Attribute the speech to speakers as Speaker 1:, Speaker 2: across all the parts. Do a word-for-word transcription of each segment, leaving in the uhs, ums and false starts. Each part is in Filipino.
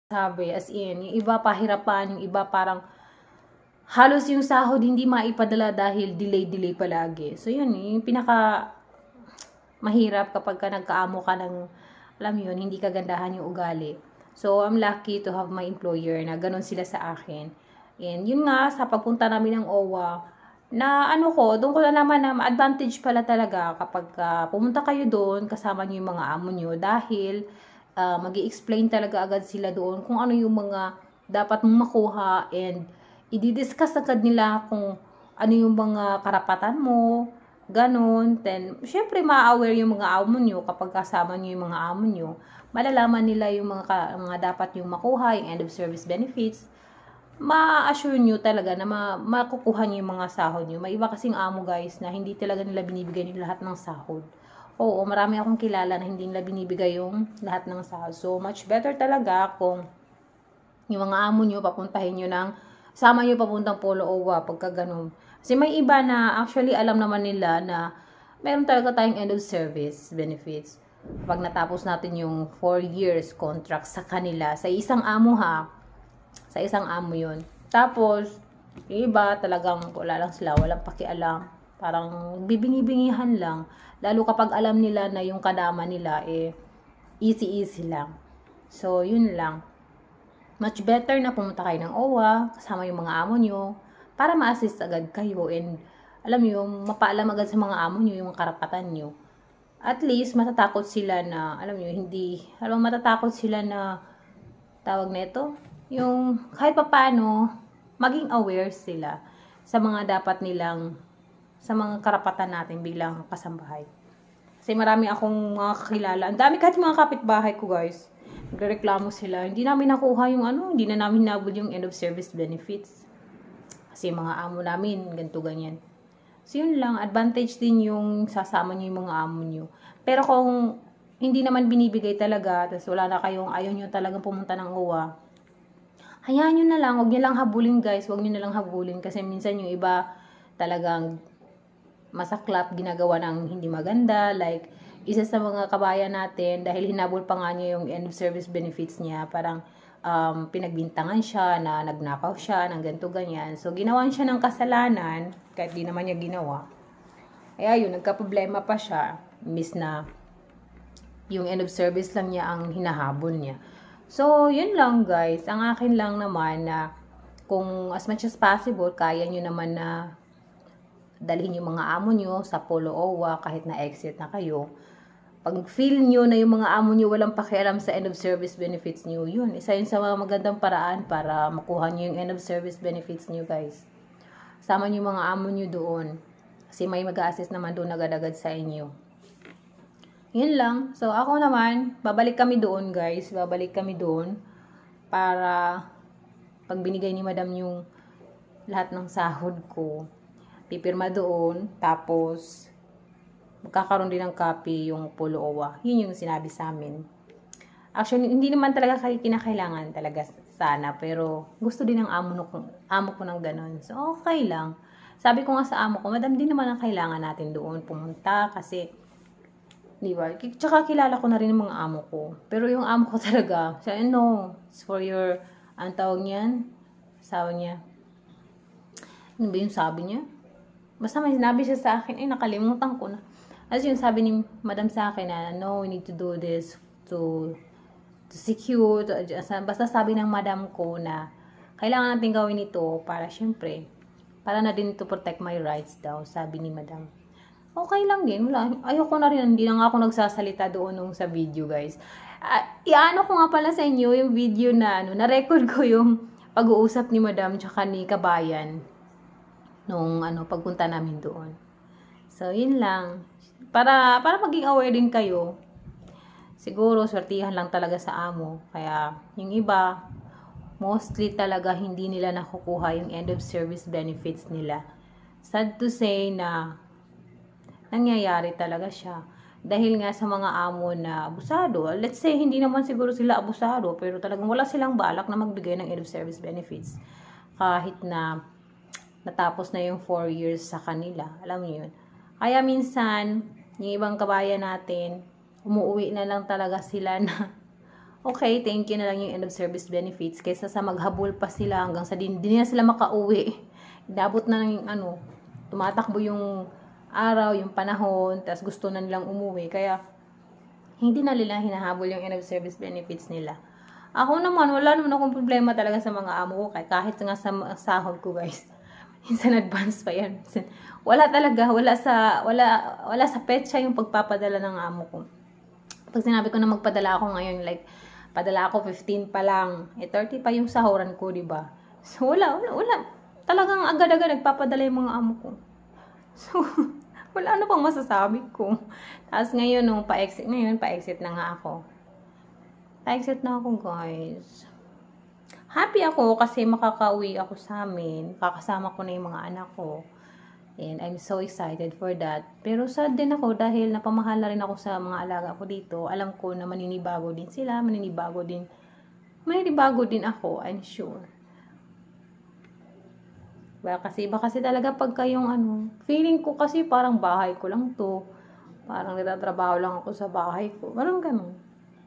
Speaker 1: sabi, as in, yung iba pahirapan, yung iba parang halos yung sahod hindi maipadala dahil delay-delay palagi. So, yun, yung pinaka mahirap kapag ka nagkaamo ka ng, alam mo yun, hindi kagandahan yung ugali. So, I'm lucky to have my employer na ganun sila sa akin. And yun nga, sa pagpunta namin ng O W A, na ano ko, doon ko na naman na advantage pala talaga kapag uh, pumunta kayo doon, kasama nyo yung mga amo nyo, dahil uh, mag-i-explain talaga agad sila doon kung ano yung mga dapat mong makuha, and i-discuss agad nila kung ano yung mga karapatan mo, ganun. Then, syempre, ma-aware yung mga amo nyo kapag kasama nyo yung mga amo nyo. Malalaman nila yung mga, mga dapat yung makuha, yung end of service benefits. Ma-assure nyo talaga na ma makukuha nyo yung mga sahod nyo. May iba kasing amo guys na hindi talaga nila binibigay nila lahat ng sahod. Oo, marami akong kilala na hindi nila binibigay yung lahat ng sahod. So, much better talaga kung yung mga amo nyo, papuntahin nyo ng, sama nyo papuntang Polo O W A pagka ganun. Kasi may iba na actually alam naman nila na meron talaga tayong end of service benefits. Pag natapos natin yung four years contract sa kanila, sa isang amo ha, sa isang amo yun. Tapos, yung iba talagang wala lang sila, walang pakialam. Parang bibingi-bingihan lang. Lalo kapag alam nila na yung kadama nila, eh, easy-easy lang. So, yun lang. Much better na pumunta kayo ng O W A, kasama yung mga amo nyo, para ma-assist agad kayo. And, alam nyo, mapaalam agad sa mga amo nyo yung karapatan nyo. At least, matatakot sila na, alam nyo, hindi, alam mo, matatakot sila na, tawag na ito, yung kahit papaano, maging aware sila sa mga dapat nilang, sa mga karapatan natin bilang kasambahay. Kasi marami akong mga kakilala. Ang dami kahit mga kapitbahay ko guys. Nagreklamo sila. Hindi namin nakuha yung ano, hindi na namin nabud yung end of service benefits. Kasi mga amo namin, ganito ganyan. So yun lang, advantage din yung sasama nyo yung mga amo nyo. Pero kung hindi naman binibigay talaga, tapos wala na kayong, ayaw nyo talagang pumunta ng O W A, hayaan nyo na lang, huwag nyo lang habulin guys, huwag nyo na lang habulin. Kasi minsan yung iba talagang masaklap, ginagawa ng hindi maganda. Like, isa sa mga kabayan natin, dahil hinabol pa nga niya yung end of service benefits niya, parang um, pinagbintangan siya, na nagnakaw siya, ng ganito ganyan. So, ginawan siya ng kasalanan, kahit di naman niya ginawa. Kaya yun, nagka-problema pa siya, miss na yung end of service lang niya ang hinahabol niya. So, yun lang guys. Ang akin lang naman na kung as much as possible, kaya nyo naman na dalhin yung mga amo nyo sa Polo O W A kahit na exit na kayo. Pag feel nyo na yung mga amo nyo walang pakialam sa end of service benefits nyo, yun, isa yun sa mga magandang paraan para makuha nyo yung end of service benefits nyo guys. Sama nyo yung mga amo nyo doon. Kasi may mag-a-assist naman doon agad-agad sa inyo. Yun lang. So, ako naman, babalik kami doon guys. Babalik kami doon para pag binigay ni madam yung lahat ng sahod ko, pipirma doon, tapos magkakaroon din ng copy yung Polo O W A. Yun yung sinabi sa amin. Actually, hindi naman talaga kayo kinakailangan talaga sana, pero gusto din ng amo, no, amo ko ng ganun. So, okay lang. Sabi ko nga sa amo ko, madam, din naman ang kailangan natin doon pumunta kasi, di ba? Tsaka kilala ko na rin yung mga amo ko. Pero yung amo ko talaga, sabi, no, it's for your, ang tawag niyan, sabi niya, ano ba yung sabi niya? Basta may sinabi siya sa akin, eh, nakalimutan ko na. As yung sabi ni madam sa akin na, no, we need to do this to, to secure, to, basta sabi ng madam ko na, kailangan natin gawin ito para, syempre, para na din to protect my rights daw, sabi ni madam. Okay lang din, wala. Ayoko na rin, hindi na nga ako nagsasalita doon nung sa video, guys. Uh, iano ko nga pala sa inyo yung video na, ano, na-record ko yung pag-uusap ni madam tsaka ni kabayan nung ano pagpunta namin doon. So, yun lang. Para para maging aware din kayo. Siguro swertihan lang talaga sa amo. Kaya yung iba mostly talaga hindi nila nakukuha yung end of service benefits nila. Sad to say na nangyayari talaga siya. Dahil nga sa mga amo na abusado. Let's say hindi naman siguro sila abusado, pero talagang wala silang balak na magbigay ng end of service benefits. Kahit na natapos na yung four years sa kanila. Alam mo yun. Kaya minsan, yung ibang kabayan natin, umuwi na lang talaga sila na, okay, thank you na lang yung end of service benefits kaysa sa maghabol pa sila hanggang sa din, din na sila makauwi. Dabot na ng ano, tumatakbo yung araw, yung panahon, tas gusto na nilang umuwi. Kaya, hindi na nila hinahabol yung end of service benefits nila. Ako naman, wala naman akong problema talaga sa mga amo ko. Kahit nga sa sahod ko, guys. Minsan advance pa yan. Wala talaga, wala sa, wala, wala sa petsa yung pagpapadala ng amo ko. Pag sinabi ko na magpadala ako ngayon, like, padala ako fifteen pa lang, eh thirty pa yung sahuran ko, diba? So, wala, wala, wala. Talagang agad-agad nagpapadala yung mga amo ko. So, wala na pang masasabi ko. Tapos ngayon, nung pa-exit, ngayon, pa-exit na nga ako. Pa-exit na ako, guys. Happy ako kasi makakauwi ako sa amin. Kakasama ko na yung mga anak ko. And I'm so excited for that. Pero sad din ako dahil napamahal na rin ako sa mga alaga ko dito. Alam ko na maninibago din sila. Maninibago din. Maninibago din ako, I'm sure. Ba, kasi iba kasi talaga pagka yung ano, feeling ko kasi parang bahay ko lang to. Parang nagtatrabaho lang ako sa bahay ko. Parang ganun.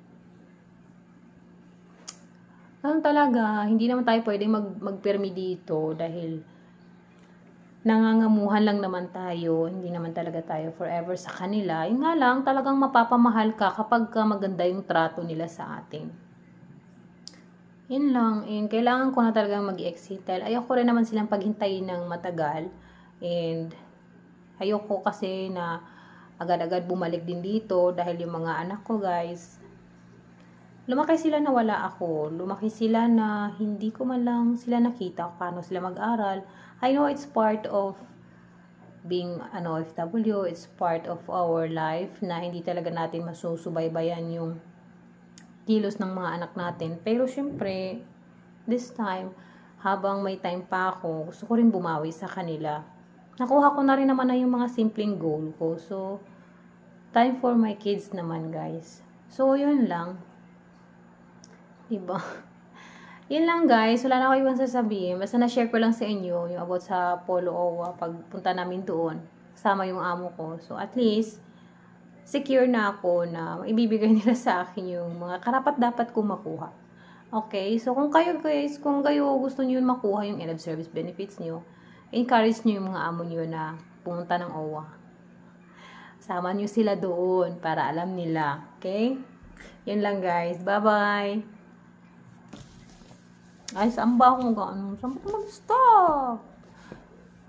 Speaker 1: Ganun talaga, hindi naman tayo pwedeng mag, magpermi dito dahil nangangamuhan lang naman tayo, hindi naman talaga tayo forever sa kanila. Yun nga lang, talagang mapapamahal ka kapag ka maganda yung trato nila sa atin. Yun lang, and kailangan ko na talagang mag-exit dahil ayoko rin naman silang paghintayin ng matagal. And ayoko kasi na agad-agad bumalik din dito dahil yung mga anak ko, guys, lumaki sila na wala ako. Lumaki sila na hindi ko man lang sila nakita paano sila mag-aral. I know it's part of being an O F W. It's part of our life na hindi talaga natin masusubaybayan yung kilos ng mga anak natin. Pero syempre, this time, habang may time pa ako, gusto ko rin bumawi sa kanila. Nakuha ko na rin naman na yung mga simpleng goal ko. So, time for my kids naman, guys. So, yun lang. Diba? Yun lang, guys. Wala na ako ibang sasabihin. Basta na-share ko lang sa inyo yung about sa Polo O W A pagpunta namin doon. Kasama yung amo ko. So, at least, secure na ako na ibibigay nila sa akin yung mga karapat-dapat kong makuha. Okay? So, kung kayo, guys, kung kayo gusto nyo makuha yung end of service benefits nyo, encourage nyo yung mga amo nyo na pumunta ng O W A. Sama nyo sila doon para alam nila. Okay? Yun lang, guys. Bye-bye! Ay, saan ba ako mag-ano? Saan ba ito mag-stop?